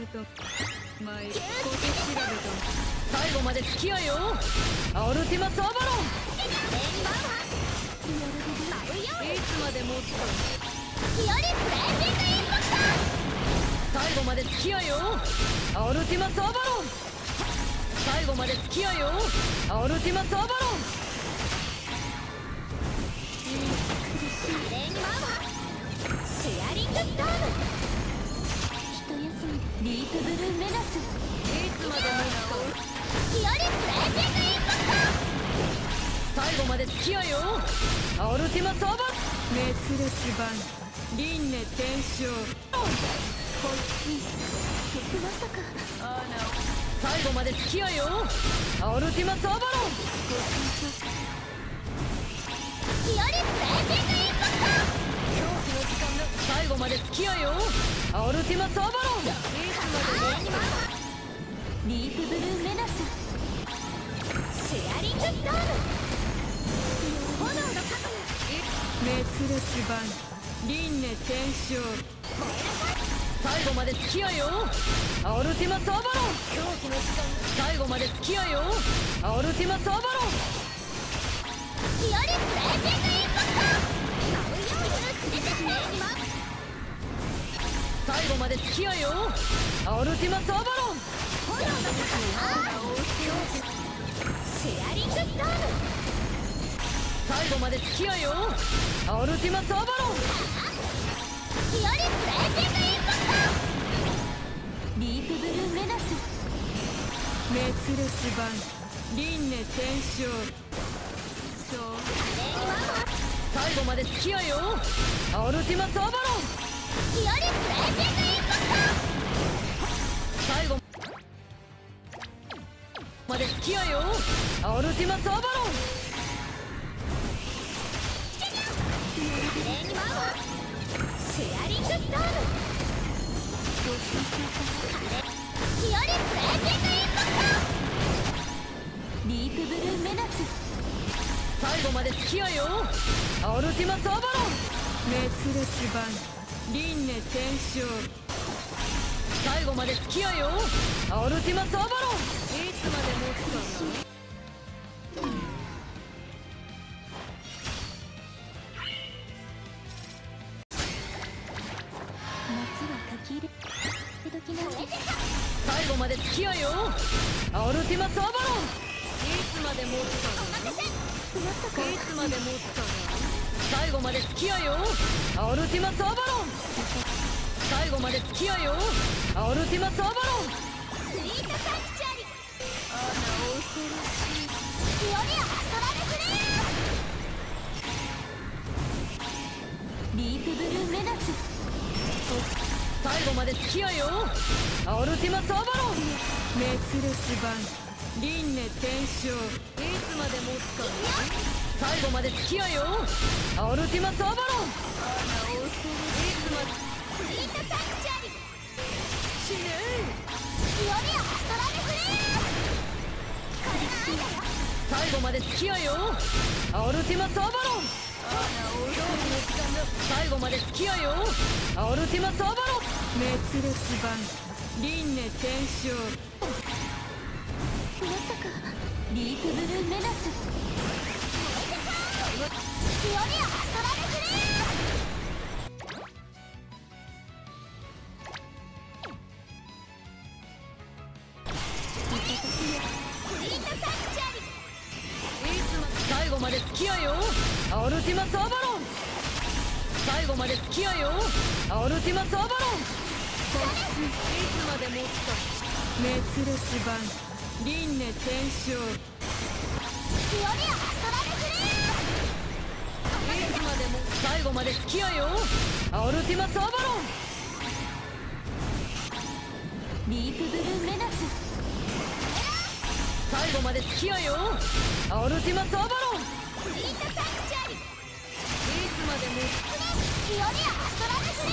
と参り、小手調べと最後まで付き合えよ。アルティマスアバロン。いつまで持つか。最後まで付き合えよ。アルティマスアバロン。最後まで付き合えよ。アルティマスアバロン。 シェアリングストーム。一休み。ディープブルーメナス。 いつまで持つか。 ヒオリプレイジングインパクト。 最後まで付き合えよ。アルティマスアバロン。 熱烈版輪廻転生。 こっちまさか。 最後まで付き合えよ。アルティマスアバロン。 ヒオリプレイジングインパクト。 最後まで付き合えよ。アルティマスアバロン。 ディープブルーメナス。シェアリングストーム。炎の過去に熱烈版輪廻転生。 最後まで付き合えよ。アルティマスアバロン。最後まで付き合えよ。アルティマスアバロン。 ヒオリプレイジングインパクト。 最後まで付き合えよ。アルティマスアバロン。 炎の過去にシェアリングストーム。 最後まで付き合えよ。アルティマスアバロン。 ヒオリプレイジングインパクト。ディープブルーメナス。 熱烈版輪廻転生。そう最後まで付き合えよ。アルティマスアバロン。 ヒオリプレイジングインパクト。 最後まで付き合えよ。アルティマスアバロン。 シェアリングストーム。ヒオリプレイジングインパクト。ディープブルーメナス。 最後まで付き合えよ。アルティマスアバロン。 熱烈版輪廻転生。 最後まで付き合えよ。アルティマスアバロン。いつまで持つかな。 夏は書き入れ時なんです。 最後まで付き合えよ。アルティマスアバロン。いつまで持つかな。 まさか。 いつまで持つかな。最後まで付き合えよ。アルティマスアバロン。最後まで付き合えよ。アルティマスアバロン。 スイートサンクチュアリ。恐ろしい。ヒオリアアストラルフレア。ディープブルーメナス。 最後まで付き合えよ。アルティマスアバロン。 熱烈版輪廻転生。 いつまで持つかな。最後まで付き合えよ。アルティマスアバロン。いつまで。 スイートサンクチュアリ。 死ねヒオリアアストラルフレア。これが愛だよ。 最後まで付き合えよ。アルティマスアバロン。最後まで付き合えよ。アルティマスアバロン。 熱烈版輪廻転生。 まさか。ディープブルーメナス。ヒオリアアストラルフレア。 最後まで付き合えよ。アルティマスアバロン。最後まで付き合えよ。アルティマスアバロン。いつまで持つか。 熱烈版輪廻転生。 ヒオリアアストラルフレア。 いつまでも。最後まで付き合えよ。アルティマスアバロン。 ディープブルーメナス。 最後まで付き合えよ。アルティマスアバロン。 スイートサンクチュアリ。 いつまでも。 ヒオリアアストラルフレ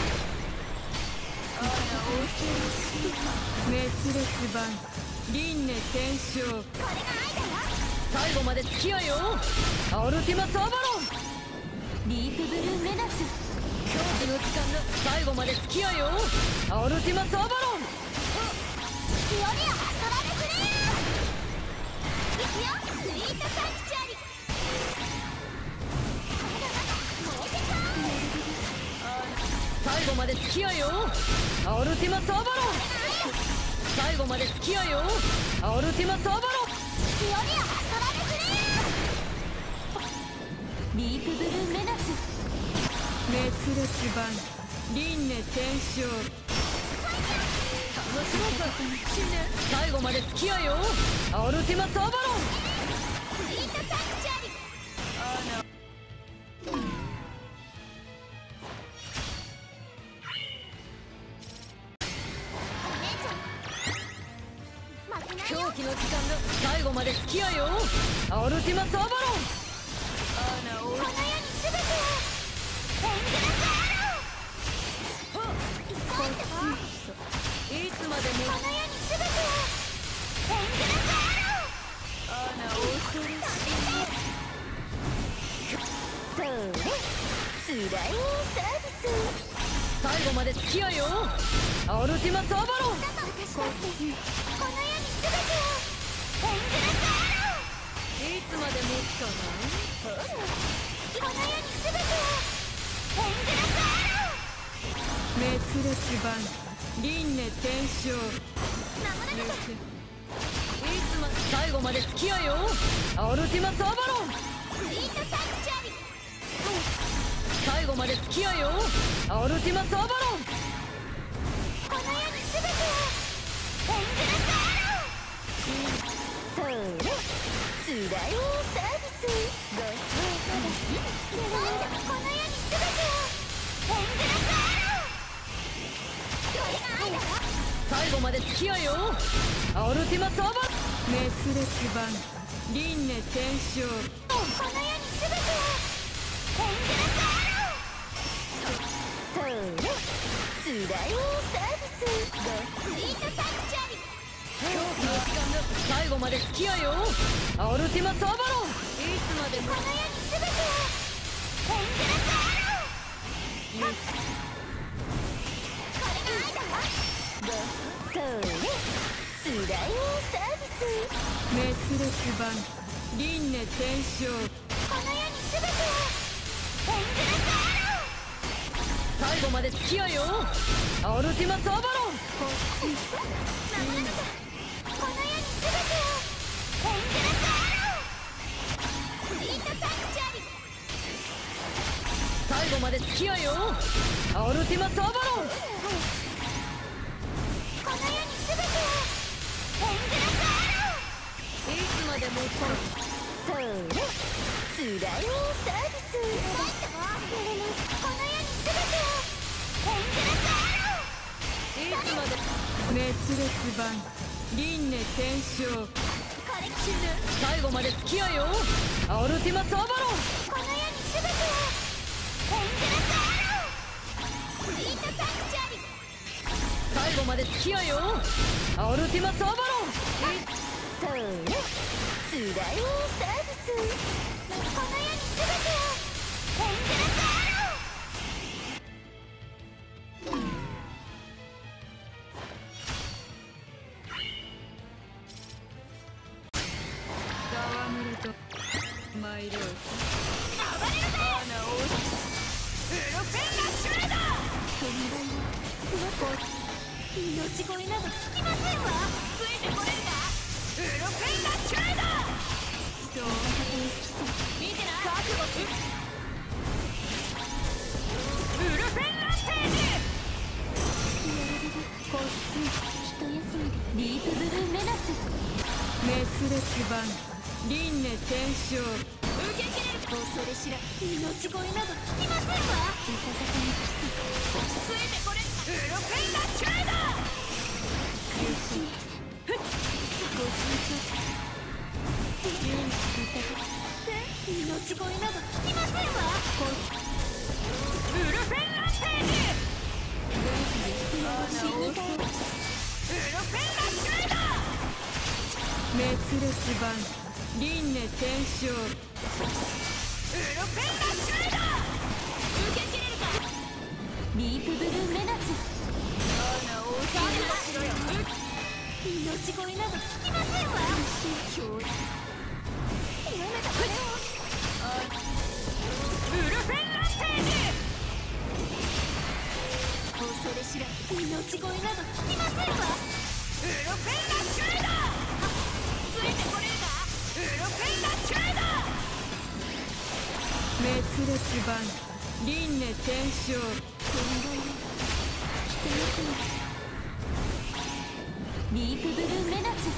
ア。 熱烈版輪廻転生。 これが愛だよ。 最後まで付き合えよ。アルティマスアバロン。 ディープブルーメナス。 恐怖の時間だ。最後まで付き合えよ。アルティマスアバロン。 オリアアストラルフレア。いくよ、スイートサンクチュアリ。 最後まで付き合えよアルティマスアバロン。最後まで付き合えよアルティマスアバロン。 スイオリアアストラルフレア。ディープブルーメナス。 熱烈版輪廻転生。 楽しもうか死ね。最後まで付き合えよアルティマスアバロン。 スイートサンクチュアリ。お姉ちゃん負けないよ。 狂気の時間だ。最後まで付き合えよアルティマスアバロン。 この世に全てをエングラスアロー。 いつまでもこの世に全てをエングラスアロー。それスライムサービス。 最後まで付き合えよアルティマスアバロン。 私だってこの世に全てをエングラスアロー。 いつまで持つかな。 この世に全てをエングラスアロー。 熱烈版輪廻転生。 守らなきゃ。 いつまで最後まで付き合えよアルティマスアバロン。 スイートサンクチュアリ。 最後まで付き合えよアルティマスアバロン。 この世に全てをエングラスアロー。それスライムサービス。ごちそうさま。この世に全てをエングラスアロー。これが愛だろ。 最後まで付き合えよアルティマスアバロン。 熱烈版輪廻転生。 この世に全てをエングラスアロー。それスライムサービス。スイートサンクチュアリ。 狂気の時間だ。最後まで付き合えよアルティマスアバロン。いつまでもこの世に全てをエングラスアロー。これが愛だろ。それスライムサービス。 熱烈版輪廻転生。 この世に全てをエングラスアロー。 最後まで付き合えよアルティマスアバロン。 守らなきゃ。この世に全てをエングラスアロー。スイートサンクチュアリ。 最後まで付き合えよアルティマスアバロン。 この世に全てをエングラスアロー。 いつまでもそれスライムサービス。この世に全てをエングラスアロー。 いつまで熱烈版輪廻転生。 これ死ね。最後まで付き合えよアルティマスアバロン。 この世に全てをエングラスアロー。スイートサンクチュアリ。 最後まで付き合えよアルティマスアバロン。 それスライムサービス。この世に全てをエングラスアロー。 戯れと参ろう。 暴れるぜ。ウルフェンラッシュレーダー。命乞いなど聞きませんわ。ついてこれるかウルフェンラッシュレーダー。 人を見てな。覚悟しウルフェンラッシュージ。こっち一休みで。ディープブルーメナス。 熱烈版輪廻転生。 受け切れる。恐れ知ら命乞いなど聞きませんわ。ついてこれウルフェンラッシュレーダー。命乞いなど聞きませんわ。ウルフェンラッシュージ。死にたい。ウルフェンラッシュレーダー。 熱烈版輪廻転生。 ウルフェンラッシュレーダー。受け切れるか。ディープブルーメナス。 命乞いなど聞きませんわ。やめたこれをウルフェンランテージ。 恐れ知らず命乞いなど聞きませんわ。 ウルフェンラッシュレーダー。ついてこれるか。ウルフェンラッシュレーダー。 滅裂版輪廻転生。 リープブルーメナス。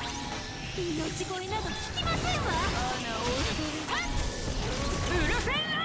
命乞いなど聞きませんわ。 ウルフェンラ